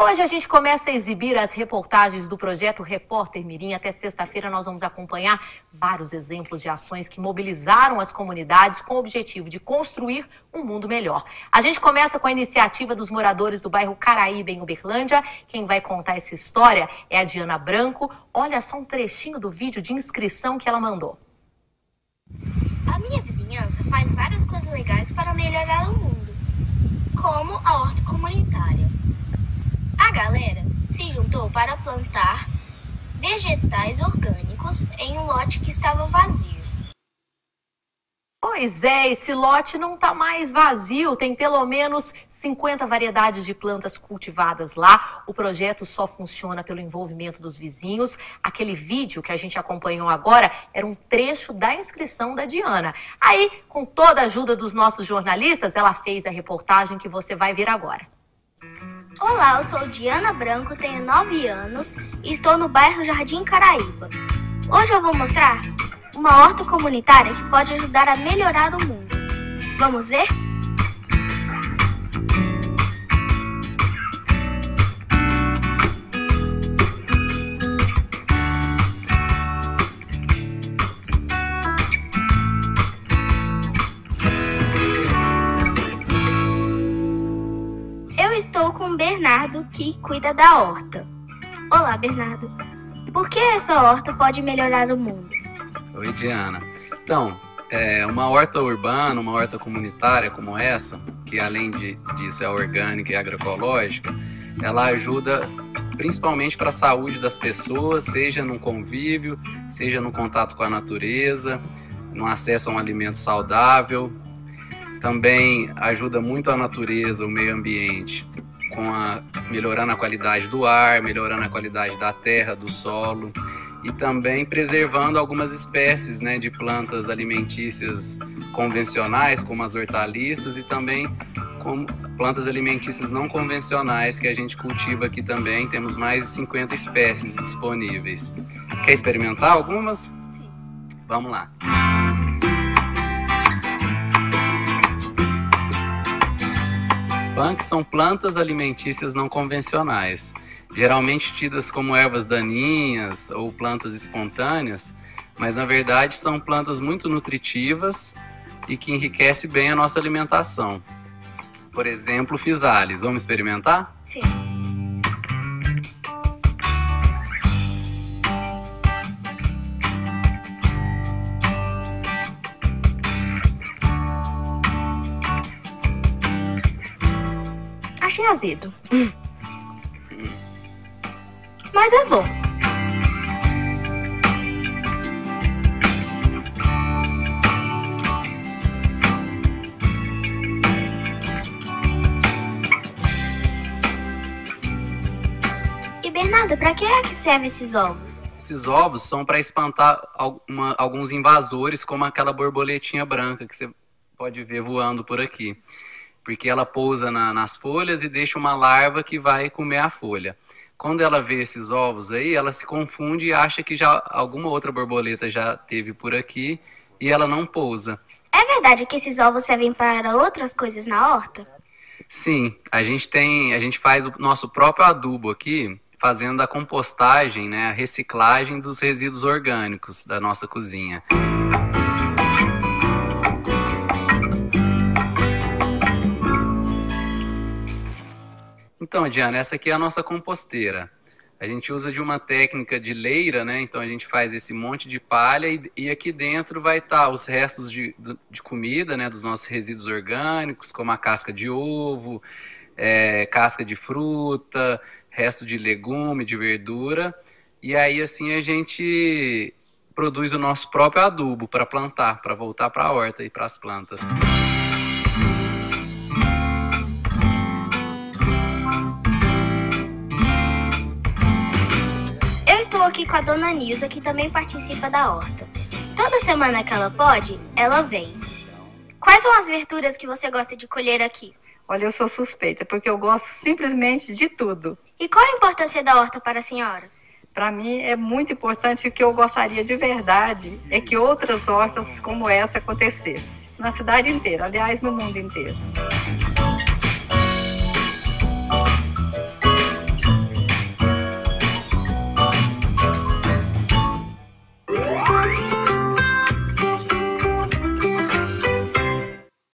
hoje a gente começa a exibir as reportagens do projeto Repórter Mirim. Até sexta-feira nós vamos acompanhar vários exemplos de ações que mobilizaram as comunidades com o objetivo de construir um mundo melhor. A gente começa com a iniciativa dos moradores do bairro Caraíba, em Uberlândia. Quem vai contar essa história é a Diana Branco. Olha só um trechinho do vídeo de inscrição que ela mandou. A minha vizinhança faz várias coisas legais para melhorar o mundo, como a horta comunitária. A galera se juntou para plantar vegetais orgânicos em um lote que estava vazio. Pois é, esse lote não está mais vazio, tem pelo menos 50 variedades de plantas cultivadas lá. O projeto só funciona pelo envolvimento dos vizinhos. Aquele vídeo que a gente acompanhou agora era um trecho da inscrição da Diana. Aí, com toda a ajuda dos nossos jornalistas, ela fez a reportagem que você vai ver agora. Olá, eu sou Diana Branco, tenho 9 anos e estou no bairro Jardim Caraíba. Hoje eu vou mostrar uma horta comunitária que pode ajudar a melhorar o mundo. Vamos ver? Eu estou com o Bernardo, que cuida da horta. Olá, Bernardo. Por que essa horta pode melhorar o mundo? Oi, Diana. Então, uma horta urbana, uma horta comunitária como essa, que além disso é orgânica e agroecológica, ela ajuda principalmente para a saúde das pessoas, seja no convívio, seja no contato com a natureza, no acesso a um alimento saudável. Também ajuda muito a natureza, o meio ambiente, melhorando a qualidade do ar, melhorando a qualidade da terra, do solo, e também preservando algumas espécies, né, de plantas alimentícias convencionais, como as hortaliças, e também como plantas alimentícias não convencionais que a gente cultiva aqui também. Temos mais de 50 espécies disponíveis. Quer experimentar algumas? Sim. Vamos lá. Punk são plantas alimentícias não convencionais, geralmente tidas como ervas daninhas ou plantas espontâneas, mas na verdade são plantas muito nutritivas e que enriquecem bem a nossa alimentação. Por exemplo, physalis. Vamos experimentar? Sim. Achei azedo. Mas é bom. E Bernardo, para que é que servem esses ovos? Esses ovos são para espantar alguns invasores, como aquela borboletinha branca que você pode ver voando por aqui. Porque ela pousa nas folhas e deixa uma larva que vai comer a folha. Quando ela vê esses ovos aí, ela se confunde e acha que já alguma outra borboleta já teve por aqui e ela não pousa. É verdade que esses ovos servem para outras coisas na horta? Sim, a gente faz o nosso próprio adubo aqui, fazendo a compostagem, né, a reciclagem dos resíduos orgânicos da nossa cozinha. Então, Diana, essa aqui é a nossa composteira. A gente usa de uma técnica de leira, né? Então a gente faz esse monte de palha e aqui dentro vai estar os restos de comida, né? Dos nossos resíduos orgânicos, como a casca de ovo, casca de fruta, resto de legume, de verdura. E aí assim a gente produz o nosso próprio adubo para plantar, para voltar para a horta e para as plantas. Estou aqui com a dona Nilza, que também participa da horta. Toda semana que ela pode, ela vem. Quais são as verduras que você gosta de colher aqui? Olha, eu sou suspeita, porque eu gosto simplesmente de tudo. E qual a importância da horta para a senhora? Para mim é muito importante. O que eu gostaria de verdade é que outras hortas como essa acontecessem. Na cidade inteira, aliás, no mundo inteiro.